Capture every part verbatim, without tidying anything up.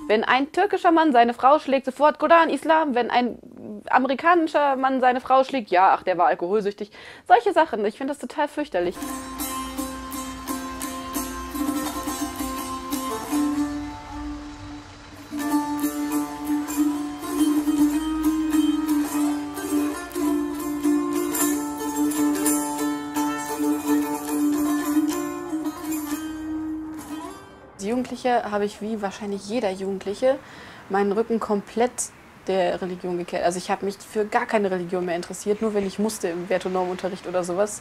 Wenn ein türkischer Mann seine Frau schlägt, sofort Koran, Islam. Wenn ein amerikanischer Mann seine Frau schlägt, ja, ach, der war alkoholsüchtig. Solche Sachen, ich finde das total fürchterlich. Als Jugendliche habe ich, wie wahrscheinlich jeder Jugendliche, meinen Rücken komplett der Religion gekehrt. Also ich habe mich für gar keine Religion mehr interessiert, nur wenn ich musste im Wert- und Normunterricht oder sowas.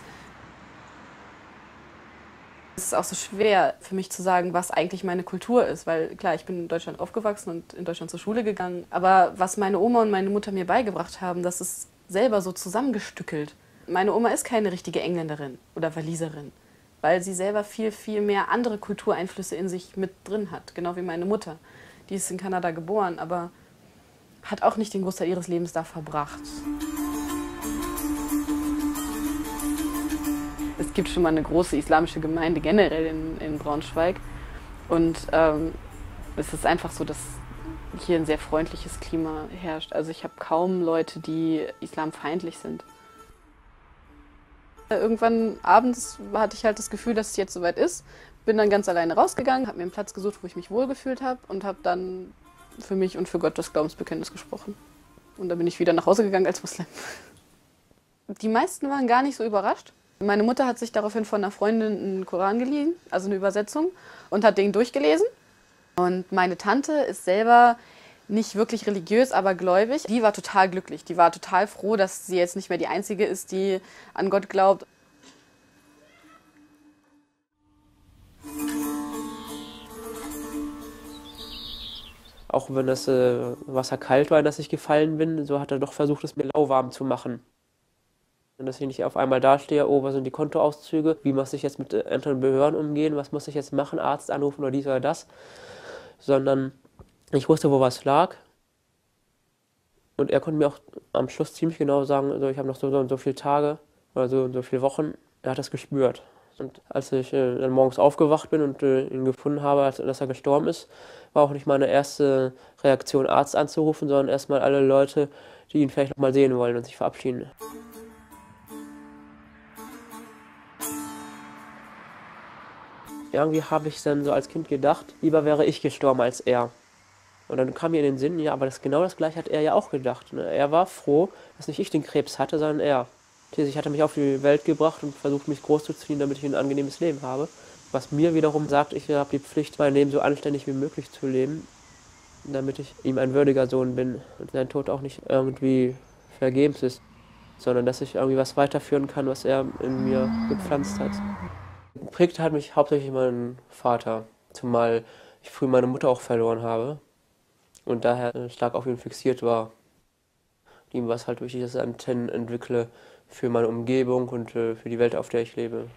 Es ist auch so schwer für mich zu sagen, was eigentlich meine Kultur ist, weil klar, ich bin in Deutschland aufgewachsen und in Deutschland zur Schule gegangen, aber was meine Oma und meine Mutter mir beigebracht haben, das ist selber so zusammengestückelt. Meine Oma ist keine richtige Engländerin oder Waliserin, weil sie selber viel, viel mehr andere Kultureinflüsse in sich mit drin hat, genau wie meine Mutter. Die ist in Kanada geboren, aber hat auch nicht den Großteil ihres Lebens da verbracht. Es gibt schon mal eine große islamische Gemeinde generell in, in Braunschweig und ähm, es ist einfach so, dass hier ein sehr freundliches Klima herrscht. Also ich habe kaum Leute, die islamfeindlich sind. Irgendwann abends hatte ich halt das Gefühl, dass es jetzt soweit ist. Bin dann ganz alleine rausgegangen, habe mir einen Platz gesucht, wo ich mich wohlgefühlt habe und habe dann für mich und für Gott das Glaubensbekenntnis gesprochen. Und dann bin ich wieder nach Hause gegangen als Muslim. Die meisten waren gar nicht so überrascht. Meine Mutter hat sich daraufhin von einer Freundin einen Koran geliehen, also eine Übersetzung, und hat den durchgelesen. Und meine Tante ist selber nicht wirklich religiös, aber gläubig. Die war total glücklich. Die war total froh, dass sie jetzt nicht mehr die Einzige ist, die an Gott glaubt. Auch wenn das äh, Wasser kalt war, in das ich gefallen bin, so hat er doch versucht, es mir lauwarm zu machen. Und dass ich nicht auf einmal dastehe, oh, was sind die Kontoauszüge, wie muss ich jetzt mit anderen Behörden umgehen, was muss ich jetzt machen, Arzt anrufen oder dies oder das. Sondern ich wusste, wo was lag. Und er konnte mir auch am Schluss ziemlich genau sagen, also ich habe noch so, so und so viele Tage oder so und so viele Wochen. Er hat das gespürt. Und als ich äh, dann morgens aufgewacht bin und äh, ihn gefunden habe, als, dass er gestorben ist, war auch nicht meine erste Reaktion, Arzt anzurufen, sondern erstmal alle Leute, die ihn vielleicht noch mal sehen wollen und sich verabschieden. Irgendwie habe ich dann so als Kind gedacht, lieber wäre ich gestorben als er. Und dann kam mir in den Sinn, ja, aber das, genau das Gleiche hat er ja auch gedacht. Ne? Er war froh, dass nicht ich den Krebs hatte, sondern er. Ich hatte mich auf die Welt gebracht und versucht, mich großzuziehen, damit ich ein angenehmes Leben habe. Was mir wiederum sagt, ich habe die Pflicht, mein Leben so anständig wie möglich zu leben, damit ich ihm ein würdiger Sohn bin und sein Tod auch nicht irgendwie vergebens ist, sondern dass ich irgendwie was weiterführen kann, was er in mir gepflanzt hat. Geprägt hat mich hauptsächlich mein Vater, zumal ich früh meine Mutter auch verloren habe und daher stark auf ihn fixiert war. Ihm war es halt wichtig, dass ich Antennen entwickle für meine Umgebung und für die Welt, auf der ich lebe.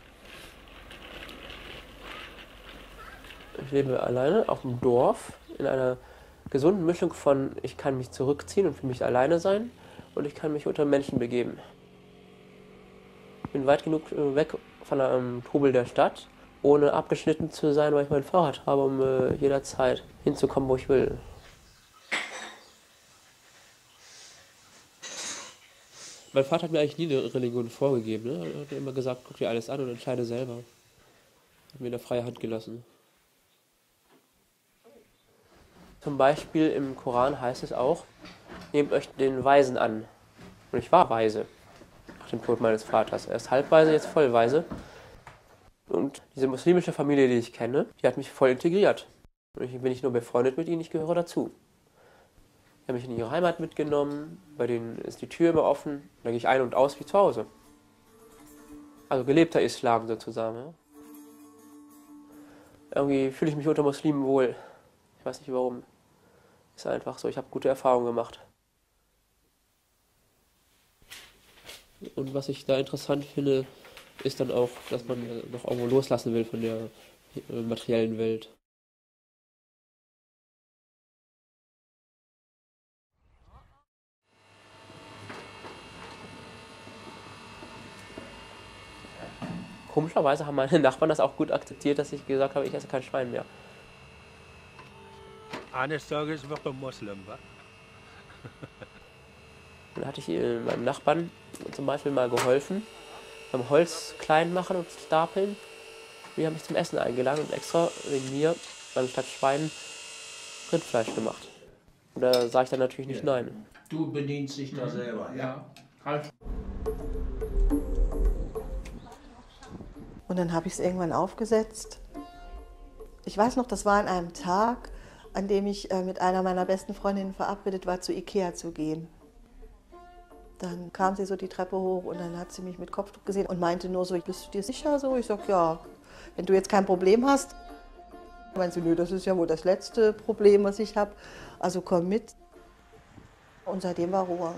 Ich lebe alleine auf dem Dorf in einer gesunden Mischung von, ich kann mich zurückziehen und für mich alleine sein und ich kann mich unter Menschen begeben. Ich bin weit genug weg von einem Trubel der Stadt, ohne abgeschnitten zu sein, weil ich mein Fahrrad habe, um äh, jederzeit hinzukommen, wo ich will. Mein Vater hat mir eigentlich nie eine Religion vorgegeben. Ne? Er hat mir immer gesagt, guck dir alles an und entscheide selber. Hat mir eine freie Hand gelassen. Zum Beispiel im Koran heißt es auch, nehmt euch den Weisen an. Und ich war weise nach dem Tod meines Vaters. Er ist halbweise, jetzt vollweise. Und diese muslimische Familie, die ich kenne, die hat mich voll integriert. Und ich bin nicht nur befreundet mit ihnen, ich gehöre dazu. Die haben mich in ihre Heimat mitgenommen, bei denen ist die Tür immer offen, da gehe ich ein und aus wie zu Hause. Also gelebter Islam sozusagen. Ja. Irgendwie fühle ich mich unter Muslimen wohl. Ich weiß nicht warum. Ist einfach so, ich habe gute Erfahrungen gemacht. Und was ich da interessant finde, ist dann auch, dass man noch irgendwo loslassen will von der materiellen Welt. Komischerweise haben meine Nachbarn das auch gut akzeptiert, dass ich gesagt habe, ich esse kein Schwein mehr. eines Tages wird er Moslem, wa? Dann hatte ich äh, meinem Nachbarn zum Beispiel mal geholfen, beim Holz klein machen und stapeln. Die haben mich zum Essen eingeladen und extra wegen mir, anstatt Schwein, Rindfleisch gemacht. Und da sage ich dann natürlich nicht nein. Du bedienst dich da selber, ja? Ja. Und dann habe ich es irgendwann aufgesetzt. Ich weiß noch, das war an einem Tag, an dem ich äh, mit einer meiner besten Freundinnen verabredet war, zu Ikea zu gehen. Dann kam sie so die Treppe hoch und dann hat sie mich mit Kopftuch gesehen und meinte nur so, bist du dir sicher so? Ich sag, ja, wenn du jetzt kein Problem hast. Meinte sie, nö, das ist ja wohl das letzte Problem, was ich habe. Also komm mit. Und seitdem war Ruhe.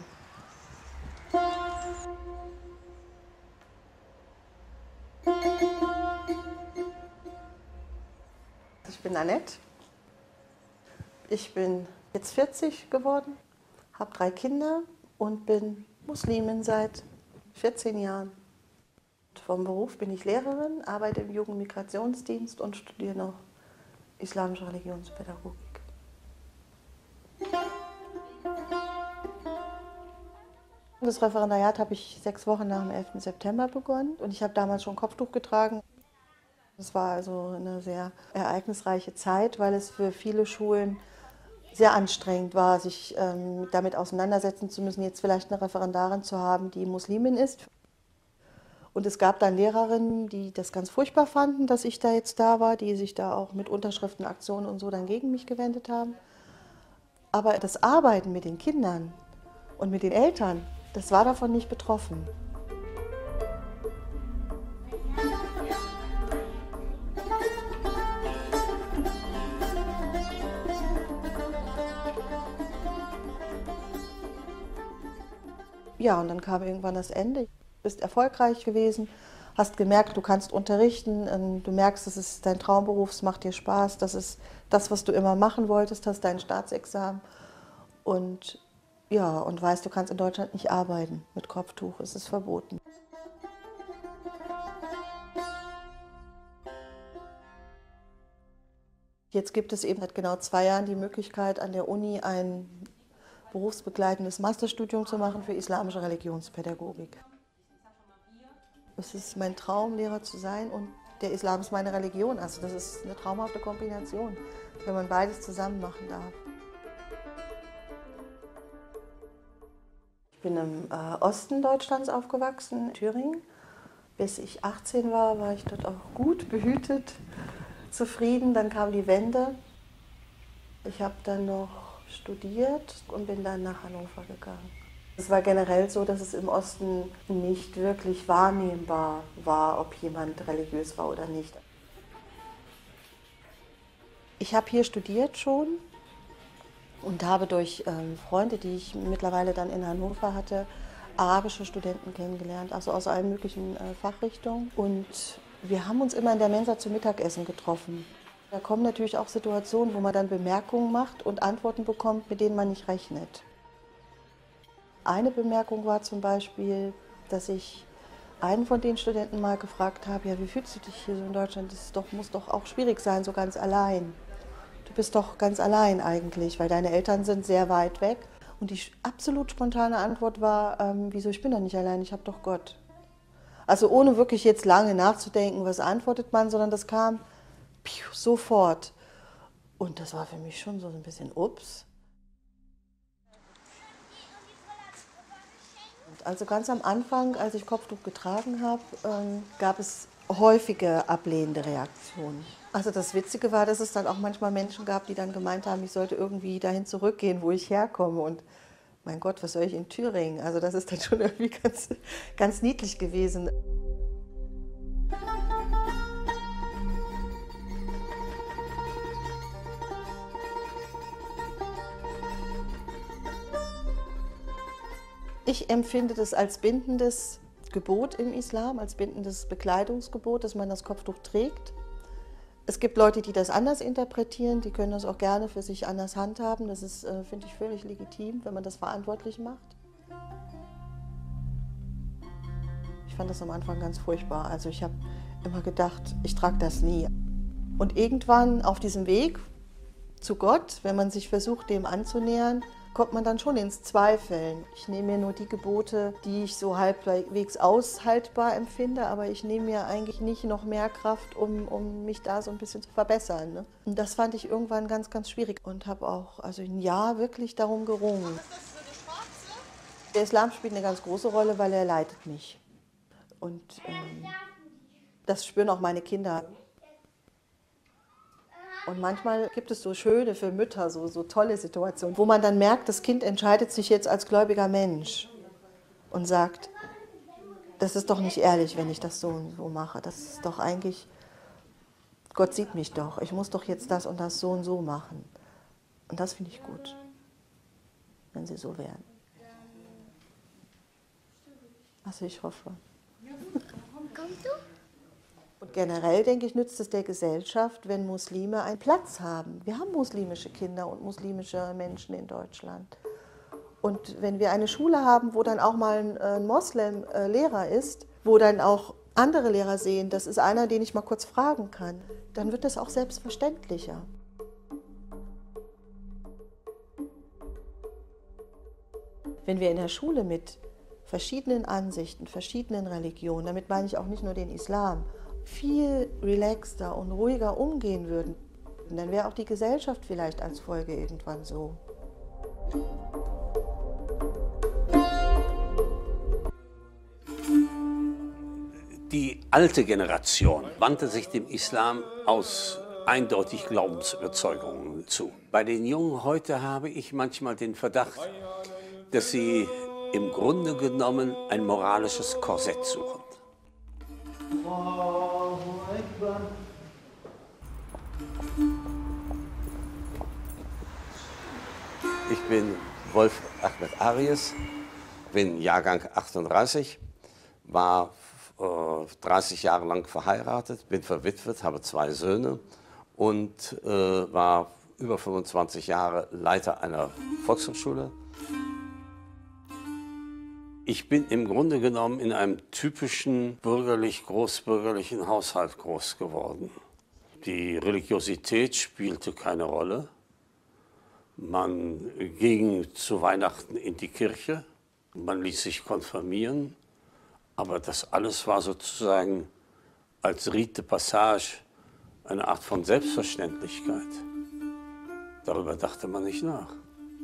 Ich bin Annette. Ich bin jetzt vierzig geworden, habe drei Kinder und bin Muslimin seit vierzehn Jahren. Vom Beruf bin ich Lehrerin, arbeite im Jugendmigrationsdienst und studiere noch islamische Religionspädagogik. Das Referendariat habe ich sechs Wochen nach dem elften September begonnen und ich habe damals schon Kopftuch getragen. Es war also eine sehr ereignisreiche Zeit, weil es für viele Schulen sehr anstrengend war, sich ähm, damit auseinandersetzen zu müssen, jetzt vielleicht eine Referendarin zu haben, die Muslimin ist. Und es gab dann Lehrerinnen, die das ganz furchtbar fanden, dass ich da jetzt da war, die sich da auch mit Unterschriften, Aktionen und so dann gegen mich gewendet haben. Aber das Arbeiten mit den Kindern und mit den Eltern, das war davon nicht betroffen. Ja, und dann kam irgendwann das Ende. Du bist erfolgreich gewesen, hast gemerkt, du kannst unterrichten, du merkst, das ist dein Traumberuf, es macht dir Spaß, das ist das, was du immer machen wolltest, hast dein Staatsexamen und ja, und weißt, du kannst in Deutschland nicht arbeiten mit Kopftuch, es ist verboten. Jetzt gibt es eben seit genau zwei Jahren die Möglichkeit, an der Uni ein berufsbegleitendes Masterstudium zu machen für islamische Religionspädagogik. Es ist mein Traum, Lehrer zu sein und der Islam ist meine Religion. Also das ist eine traumhafte Kombination, wenn man beides zusammen machen darf. Ich bin im äh, Osten Deutschlands aufgewachsen, in Thüringen. Bis ich achtzehn war, war ich dort auch gut behütet, zufrieden. Dann kam die Wende. Ich habe dann noch studiert und bin dann nach Hannover gegangen. Es war generell so, dass es im Osten nicht wirklich wahrnehmbar war, ob jemand religiös war oder nicht. Ich habe hier studiert schon und habe durch ähm, Freunde, die ich mittlerweile dann in Hannover hatte, arabische Studenten kennengelernt, also aus allen möglichen äh, Fachrichtungen. Und wir haben uns immer in der Mensa zum Mittagessen getroffen. Da kommen natürlich auch Situationen, wo man dann Bemerkungen macht und Antworten bekommt, mit denen man nicht rechnet. Eine Bemerkung war zum Beispiel, dass ich einen von den Studenten mal gefragt habe, ja, wie fühlst du dich hier so in Deutschland? Das ist doch, muss doch auch schwierig sein, so ganz allein. Du bist doch ganz allein eigentlich, weil deine Eltern sind sehr weit weg. Und die absolut spontane Antwort war, ähm, wieso, ich bin doch nicht allein, ich habe doch Gott. Also ohne wirklich jetzt lange nachzudenken, was antwortet man, sondern das kam piu, sofort. Und das war für mich schon so ein bisschen ups. Also ganz am Anfang, als ich Kopftuch getragen habe, ähm, gab es häufige ablehnende Reaktionen. Also das Witzige war, dass es dann auch manchmal Menschen gab, die dann gemeint haben, ich sollte irgendwie dahin zurückgehen, wo ich herkomme. Und mein Gott, was soll ich in Thüringen? Also das ist dann schon irgendwie ganz, ganz niedlich gewesen. Ich empfinde das als bindendes Gebot im Islam, als bindendes Bekleidungsgebot, dass man das Kopftuch trägt. Es gibt Leute, die das anders interpretieren, die können das auch gerne für sich anders handhaben. Das ist, äh, finde ich, völlig legitim, wenn man das verantwortlich macht. Ich fand das am Anfang ganz furchtbar. Also ich habe immer gedacht, ich trage das nie. Und irgendwann auf diesem Weg zu Gott, wenn man sich versucht, dem anzunähern, kommt man dann schon ins Zweifeln. Ich nehme mir nur die Gebote, die ich so halbwegs aushaltbar empfinde, aber ich nehme mir eigentlich nicht noch mehr Kraft, um, um mich da so ein bisschen zu verbessern. Ne? Und das fand ich irgendwann ganz, ganz schwierig und habe auch also ein Jahr wirklich darum gerungen. Der Islam spielt eine ganz große Rolle, weil er leitet mich. Und ähm, das spüren auch meine Kinder. Und manchmal gibt es so schöne für Mütter, so, so tolle Situationen, wo man dann merkt, das Kind entscheidet sich jetzt als gläubiger Mensch und sagt, das ist doch nicht ehrlich, wenn ich das so und so mache. Das ist doch eigentlich, Gott sieht mich doch, ich muss doch jetzt das und das so und so machen. Und das finde ich gut, wenn sie so wären. Also ich hoffe. Kommst du? Und generell, denke ich, nützt es der Gesellschaft, wenn Muslime einen Platz haben. Wir haben muslimische Kinder und muslimische Menschen in Deutschland. Und wenn wir eine Schule haben, wo dann auch mal ein, ein Moslem äh, Lehrer ist, wo dann auch andere Lehrer sehen, das ist einer, den ich mal kurz fragen kann, dann wird das auch selbstverständlicher. Wenn wir in der Schule mit verschiedenen Ansichten, verschiedenen Religionen, damit meine ich auch nicht nur den Islam, viel relaxter und ruhiger umgehen würden, dann wäre auch die Gesellschaft vielleicht als Folge irgendwann so. Die alte Generation wandte sich dem Islam aus eindeutig Glaubensüberzeugungen zu. Bei den Jungen heute habe ich manchmal den Verdacht, dass sie im Grunde genommen ein moralisches Korsett suchen. Ich bin Wolf Ahmed Aries, bin Jahrgang achtunddreißig, war äh, dreißig Jahre lang verheiratet, bin verwitwet, habe zwei Söhne und äh, war über fünfundzwanzig Jahre Leiter einer Volkshochschule. Ich bin im Grunde genommen in einem typischen bürgerlich-großbürgerlichen Haushalt groß geworden. Die Religiosität spielte keine Rolle. Man ging zu Weihnachten in die Kirche, man ließ sich konfirmieren, aber das alles war sozusagen als Rite de Passage eine Art von Selbstverständlichkeit. Darüber dachte man nicht nach.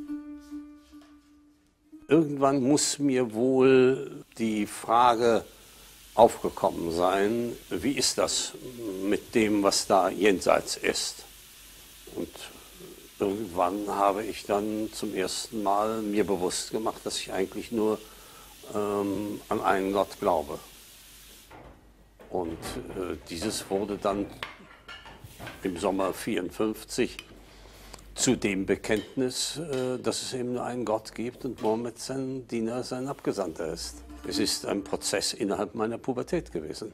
Irgendwann muss mir wohl die Frage aufgekommen sein, wie ist das mit dem, was da jenseits ist? Und irgendwann habe ich dann zum ersten Mal mir bewusst gemacht, dass ich eigentlich nur ähm, an einen Gott glaube. Und äh, dieses wurde dann im Sommer vierundfünfzig zu dem Bekenntnis, dass es eben nur einen Gott gibt und Mohammed sein Diener, sein Abgesandter ist. Es ist ein Prozess innerhalb meiner Pubertät gewesen.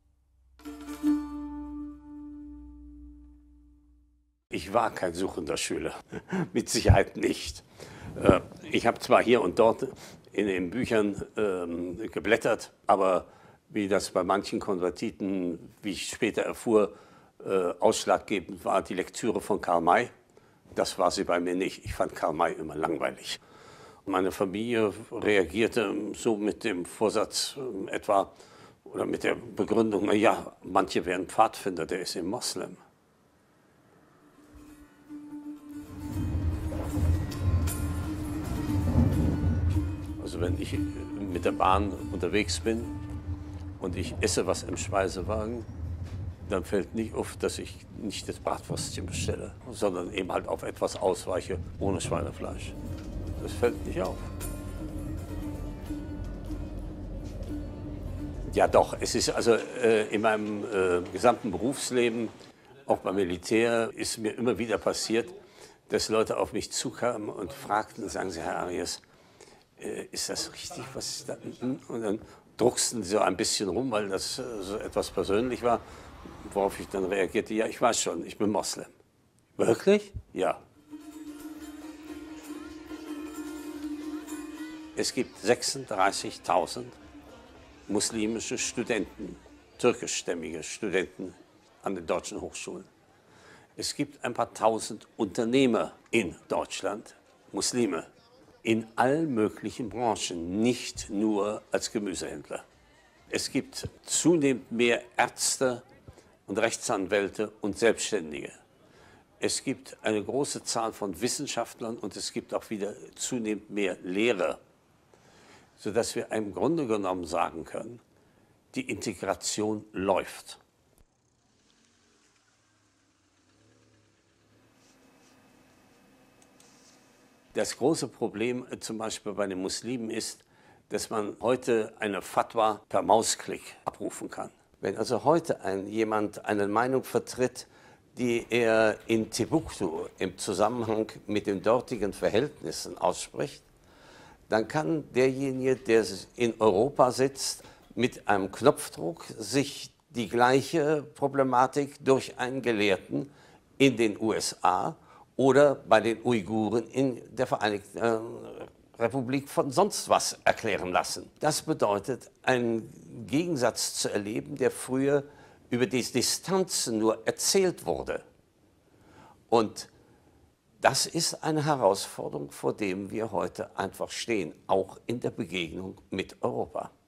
Ich war kein suchender Schüler, mit Sicherheit nicht. Ich habe zwar hier und dort in den Büchern ähm, geblättert, aber wie das bei manchen Konvertiten, wie ich später erfuhr, äh, ausschlaggebend war die Lektüre von Karl May. Das war sie bei mir nicht. Ich fand Karl May immer langweilig. Meine Familie reagierte so mit dem Vorsatz äh, etwa, oder mit der Begründung, na ja, manche wären Pfadfinder, der ist eben Moslem. Also wenn ich mit der Bahn unterwegs bin und ich esse was im Speisewagen, dann fällt nicht auf, dass ich nicht das Bratwürstchen bestelle, sondern eben halt auf etwas ausweiche ohne Schweinefleisch. Das fällt nicht auf. Ja doch, es ist also äh, in meinem äh, gesamten Berufsleben, auch beim Militär, ist mir immer wieder passiert, dass Leute auf mich zukamen und fragten, sagen sie, Herr Aries, äh, ist das richtig, was ist da? Und dann drucksten sie so ein bisschen rum, weil das äh, so etwas persönlich war. Worauf ich dann reagierte, ja, ich weiß schon, ich bin Moslem. Wirklich? Ja. Es gibt sechsunddreißigtausend muslimische Studenten, türkischstämmige Studenten an den deutschen Hochschulen. Es gibt ein paar tausend Unternehmer in Deutschland, Muslime, in allen möglichen Branchen, nicht nur als Gemüsehändler. Es gibt zunehmend mehr Ärzte und Rechtsanwälte und Selbstständige. Es gibt eine große Zahl von Wissenschaftlern und es gibt auch wieder zunehmend mehr Lehrer, sodass wir im Grunde genommen sagen können, die Integration läuft. Das große Problem äh, zum Beispiel bei den Muslimen ist, dass man heute eine Fatwa per Mausklick abrufen kann. Wenn also heute ein, jemand eine Meinung vertritt, die er in Timbuktu im Zusammenhang mit den dortigen Verhältnissen ausspricht, dann kann derjenige, der in Europa sitzt, mit einem Knopfdruck sich die gleiche Problematik durch einen Gelehrten in den U S A oder bei den Uiguren in der Vereinigten äh, Republik von sonst was erklären lassen. Das bedeutet, einen Gegensatz zu erleben, der früher über die Distanzen nur erzählt wurde. Und das ist eine Herausforderung, vor der wir heute einfach stehen, auch in der Begegnung mit Europa.